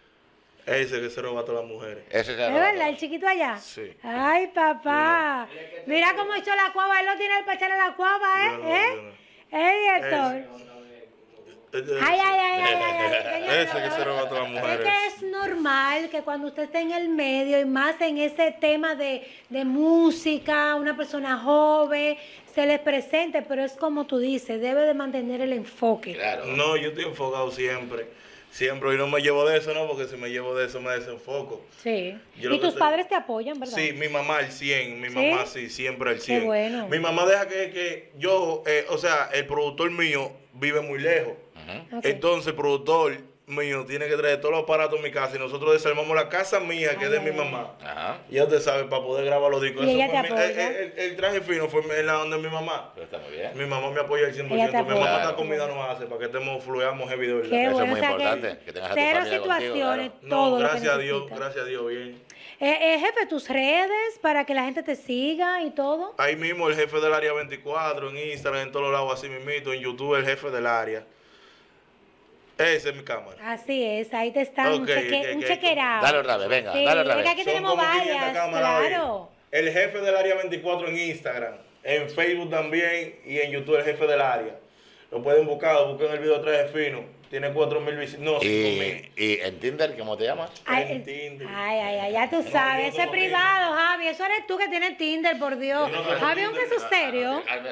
Ese que se roba a todas las mujeres. Ese se ¿Es verdad? ¿El chiquito allá? Sí. Ay, papá. Sí. Mira cómo echó la cuava. Él no tiene el para echarle la cuava, ¿eh? No, ¿Eh? ¿Eh, Héctor? Ay, ay, ay, ay, ay, ay. Ese que se roba a todas las mujeres. Es que es normal que cuando usted esté en el medio y más en ese tema de, de música, una persona joven, se les presente, pero es como tú dices, debe de mantener el enfoque. Claro. No, yo estoy enfocado siempre. Siempre, y no me llevo de eso, ¿no? Porque si me llevo de eso me desenfoco. Sí. Yo ¿Y tus te... padres te apoyan, verdad? Sí, mi mamá el cien, mi ¿Sí? mamá sí, siempre el cien. Qué bueno. Mi mamá deja que, que yo, eh, o sea, el productor mío vive muy lejos. Uh-huh. Okay. Entonces el productor mío tiene que traer todos los aparatos a mi casa y nosotros desarmamos la casa mía, que Ay, es de mi mamá. Ajá. Y ya usted sabe, para poder grabar los discos. ¿Y ella Eso te fue apoya? Mi, el, el, el traje fino fue en la onda de mi mamá. Pero está muy bien. Mi mamá me apoya al cien por ciento. Mi mamá esta comida nos hace para que estemos fluyamos heavy de verdad. Qué Eso bueno, es muy o sea, importante. Que, que tengas a cero tu familia situaciones, contigo, claro. No, todo gracias lo a que Dios, gracias a Dios, bien. Eh, eh, jefe, tus redes para que la gente te siga y todo. Ahí mismo el jefe del área veinticuatro, en Instagram, en todos lados, así mismito, en YouTube el jefe del área. Esa es mi cámara. Así es, ahí te están okay, cheque, okay, un okay. chequerado. Dale otra vez, venga, sí, dale otra vez. Es que aquí Son tenemos como varias, claro. Ahí. El jefe del área veinticuatro en Instagram, en Facebook también y en YouTube el jefe del área. Lo pueden buscar, busquen el video Traje Fino. Tiene cuatro mil visitas, no, cinco mil. ¿Y en Tinder cómo te llamas? Ay, en Tinder. Ay, ay, ay, ya tú sabes, no, ese es privado, Tinder. Javi, eso eres tú que tienes Tinder, por Dios. No, Javi, aunque eso es serio. Javi,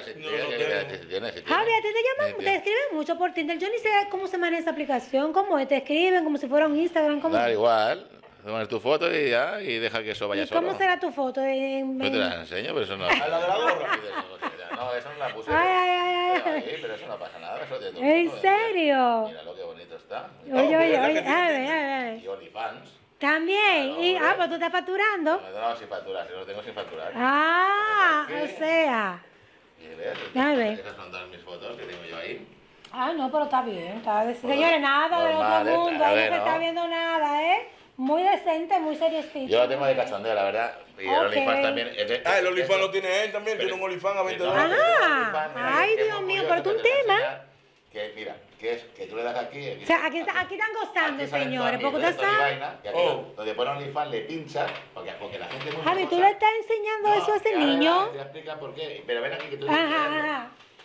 a ti te llaman, te escriben mucho por Tinder. Yo ni sé cómo se maneja esa aplicación, cómo es, te escriben como si fuera un Instagram. ¿Cómo? Da igual. Tomas tu foto y ya, y deja que eso vaya ¿Y solo. ¿Cómo será tu foto? En... Yo te la enseño, pero eso no... ¿A la de la gorra? No, eso no la puse. Ay, ay, ay, ay. Pero eso no pasa nada. Eso de todo ¿En mundo, serio? Mira lo que bonito está. Oye, oye, oye, a ver, a ver. Y OnlyFans. También. Claro, y, ah, pues tú estás facturando. No, no, sin facturar, yo lo tengo sin facturar. Ah, o sea. Y ves, a ver. esas son todas mis fotos que tengo yo ahí. Ah, no, pero está bien. Está bien. Señores, nada del otro mundo. Ahí no se está viendo nada, ¿eh? Muy decente, muy seriecito. Yo lo tengo de cachondeo, la verdad. Y el okay. OnlyFans también. Es de, ah, el OnlyFans lo tiene él también. Tiene un OnlyFans a veinte dólares. Ajá. Ay, Dios mío, pero tú un tema. Que mira, que es que tú le das aquí. aquí o sea, aquí, aquí, aquí están gozando, aquí señores. Porque usted sabe. Oh. Donde pone OnlyFans le pinchas. Porque, porque la gente. Javi, ¿tú le estás enseñando no, eso a ese niño? Te voy a explicar por qué. Pero ven aquí que tú. Ajá, ajá.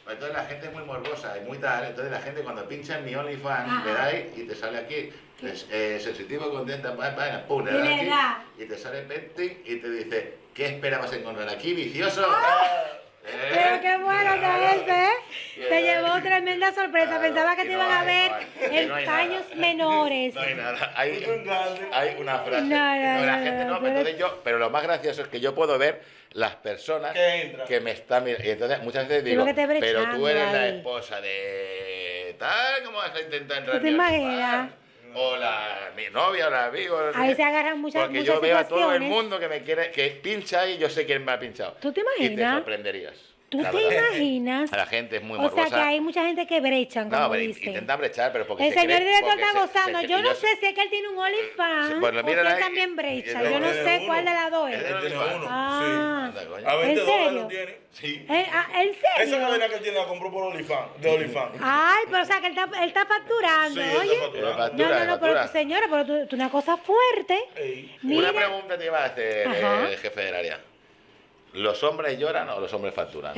Entonces la gente es muy morbosa y muy tal, entonces la gente cuando pincha en mi OnlyFans, le dais y te sale aquí, es, eh, sensitivo, contenta, pa, pa, pum, le das aquí y te sale Petting y te dice, ¿qué esperabas encontrar aquí, vicioso? ¡Ah! ¿Eh? Pero qué bueno que es, ¿eh? Te llevó tremenda sorpresa, claro, pensaba que te iban no a ver no en no paños nada. menores. No hay nada, hay, hay una frase, no, no, no, la no, gente no, no, entonces yo, pero lo más gracioso es que yo puedo ver las personas que me están mirando, y entonces muchas veces digo, pero tú eres ahí. La esposa de tal, ¿cómo vas a intentar entrar en mi imaginas? O la, mi novia o la amigo. Ahí sé, se agarran muchas Porque muchas yo veo situaciones. a todo el mundo que me quiere, que pincha y yo sé quién me ha pinchado. ¿Tú te imaginas? Y te sorprenderías. ¿Tú te verdad. imaginas? A la gente es muy o morbosa. O sea, que hay mucha gente que brechan, como no, pero dicen. intentan brechar, pero porque el se señor cree, director está se, gozando. se, yo no yo sé si es que él tiene un OnlyFans bueno, o si él también brecha. Yo no sé uno. cuál de las dos es. Él tiene uno, ah, sí. A veinte dólares lo tiene. Sí. ¿Eh? ¿En serio? Esa cadena que él tiene la compró por OnlyFans, de OnlyFans. Ay, pero o sea, que él está, él está facturando, sí, oye. Está facturando. Factura, no, no, no, factura. pero señora, pero tú, tú una cosa fuerte. Ey. Mira. Una pregunta te iba a hacer Ajá. el jefe del área. ¿Los hombres lloran o los hombres facturan?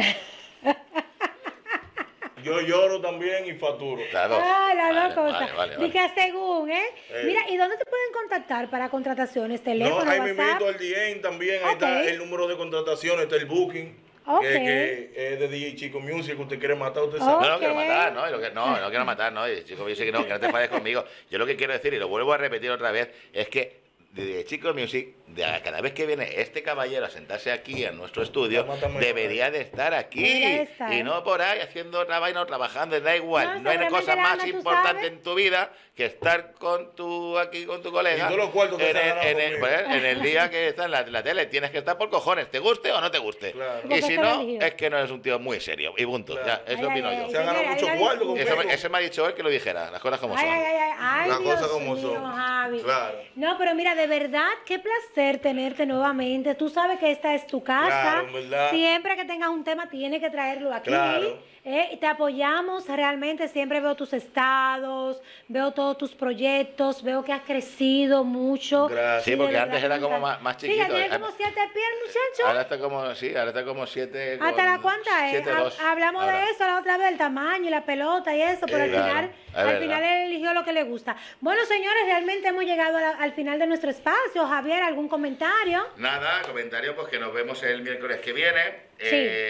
Yo lloro también y facturo. Las dos. Ah, las vale, dos cosas. Vale, vale, vale. Y que según, ¿eh? eh. Mira, ¿y dónde te pueden contactar para contrataciones? ¿Teléfono, No, ahí WhatsApp? me invito al D M también. Ahí okay. está el número de contrataciones, está el booking. Okay. Que, que es de D J Chico Music, usted quiere matar, usted sabe. Okay. No, no quiero matar, no, lo que, no, no quiero matar, no, Chico Music, no, que no te enfades conmigo. Yo lo que quiero decir, y lo vuelvo a repetir otra vez, es que de Chico Music, de cada vez que viene este caballero a sentarse aquí en nuestro estudio, debería de estar aquí estar. y no por ahí haciendo otra vaina o trabajando, da igual. No, no hay cosa más importante en tu vida que estar con tu aquí con tu colega. Y todos los cuartos en, el, en, el, pues, en el día que está en la, la tele, tienes que estar por cojones, te guste o no te guste. Claro. Y si no, es que no eres un tío muy serio. Y punto. Claro. Ya, eso ay, opino ay, yo. Se ha ganado mucho cuarto conmigo. Eso, eso me ha dicho él que lo dijera, las cosas como ay, son. Ay, ay, ay, las Dios cosas como mío, son. Javi. Claro. No, pero mira, de verdad, qué placer tenerte nuevamente. Tú sabes que esta es tu casa. Claro, ¿verdad? Siempre que tengas un tema, tienes que traerlo aquí. Claro. Eh, te apoyamos realmente. Siempre veo tus estados, veo todos tus proyectos, veo que has crecido mucho. Gracias. Sí, porque antes era como más, más chiquito. Sí, ya tiene como siete pies, muchacho. Ahora está como, sí, ahora está como siete. ¿Hasta la cuánta es? Siete, dos. Hablamos ahora. de eso la otra vez, el tamaño y la pelota y eso, pero eh, al claro, final, al final él eligió lo que le gusta. Bueno, señores, realmente hemos llegado a la, al final de nuestro espacio. Javier, ¿algún comentario? Nada, comentario, pues que nos vemos el miércoles que viene. Sí.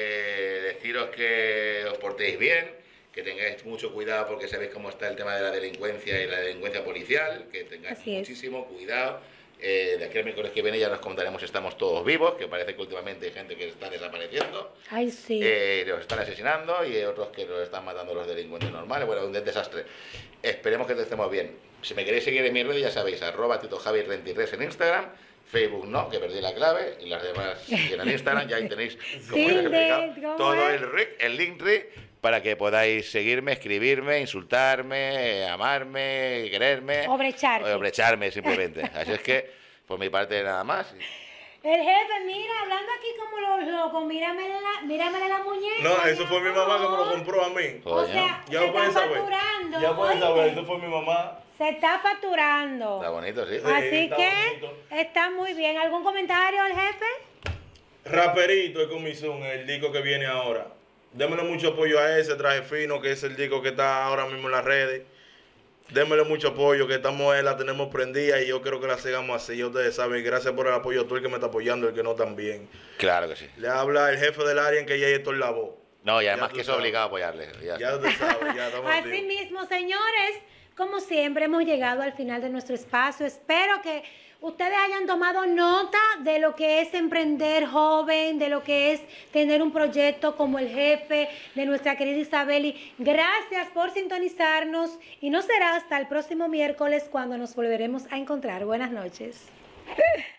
Eh, deciros que os portéis bien, que tengáis mucho cuidado porque sabéis cómo está el tema de la delincuencia y la delincuencia policial, que tengáis Así muchísimo es. cuidado. Eh, de aquí al miércoles que viene ya nos contaremos si estamos todos vivos, que parece que últimamente hay gente que está desapareciendo. Ay, sí. Eh, los están asesinando y otros que los están matando los delincuentes normales. Bueno, un desastre. Esperemos que estemos bien. Si me queréis seguir en mi red, ya sabéis, arroba Tito Javi veintitrés en Instagram. Facebook no, que perdí la clave, y las demás siguen en Instagram, ya ahí tenéis, como sí, les he explicado, todo el, el link para que podáis seguirme, escribirme, insultarme, amarme, quererme. O brecharme. O brecharme, simplemente. Así es que, por mi parte, nada más. El jefe, mira, hablando aquí como los locos, mírame la, mírame la muñeca. No, eso fue mi mamá que me lo compró a mí. O sea, ya se pueden está saber. facturando. Ya pueden oíste. saber, eso fue mi mamá. Se está facturando. Está bonito, sí. Así sí, está que bonito. Está muy bien. ¿Algún comentario al jefe? Raperito es con mi son, el disco que viene ahora. Démosle mucho apoyo a ese traje fino, que es el disco que está ahora mismo en las redes. Démosle mucho apoyo, que estamos, la tenemos prendida y yo creo que la sigamos así. Ya ustedes saben, gracias por el apoyo a todo el que me está apoyando, el que no también. Claro que sí. Le habla el jefe del área en que ya esto es la voz. No, y además que es obligado a apoyarle. Ya, ya usted sabe, ya estamos así tío. mismo, señores, como siempre hemos llegado al final de nuestro espacio. Espero que ustedes hayan tomado nota de lo que es emprender joven, de lo que es tener un proyecto como el jefe de nuestra querida Isabeli. Gracias por sintonizarnos y no será hasta el próximo miércoles cuando nos volveremos a encontrar. Buenas noches.